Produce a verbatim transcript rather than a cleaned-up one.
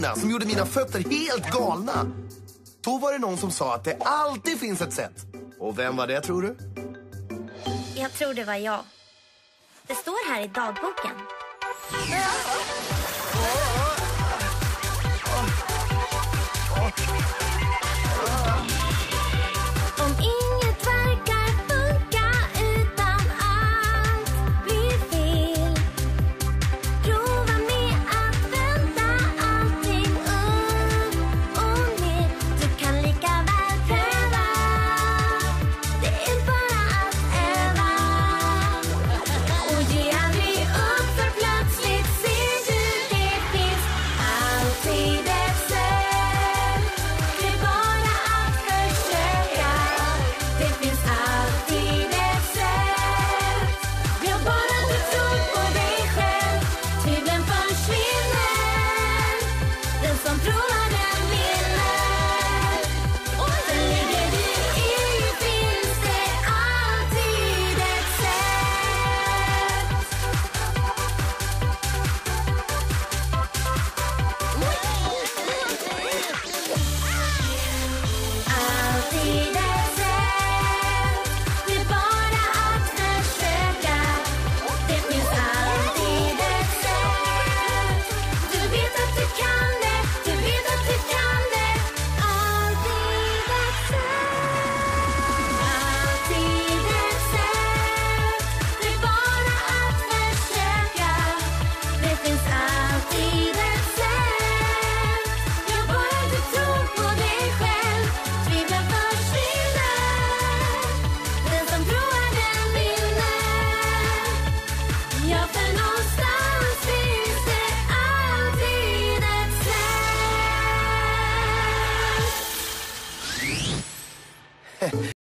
skorna som gjorde mina fötter helt galna. Då var det någon som sa att det alltid finns ett sätt. Och vem var det, tror du? Jag tror det var jag. Det står här i dagboken. Om inget verkar funka utan allt blir fel. Prova med att vända allting upp och ner. Du kan lika väl pröva. Det är bara att öva. Och ge aldrig upp, för plötsligt ser du det finns alltid ett sätt. Det är bara att försöka. Det finns alltid ett sätt. Glöm bara att du tror på dig själv. Tvivlen försvinner. Den som provar den vinner. Och sen ligger du i, finns det alltid ett sätt. Alltid ett sätt. Det är bara att försöka. Det finns alltid ett sätt. Du vet att du kan det. Du vet att du kan det. Alltid ett sätt. Alltid ett sätt. Det är bara att försöka. Det finns alltid ett sätt. Gör bara att du tror på dig själv. Tvivlen försvinner. Den som provar den vinner. Ja, för någonstans finns det alltid ett sätt.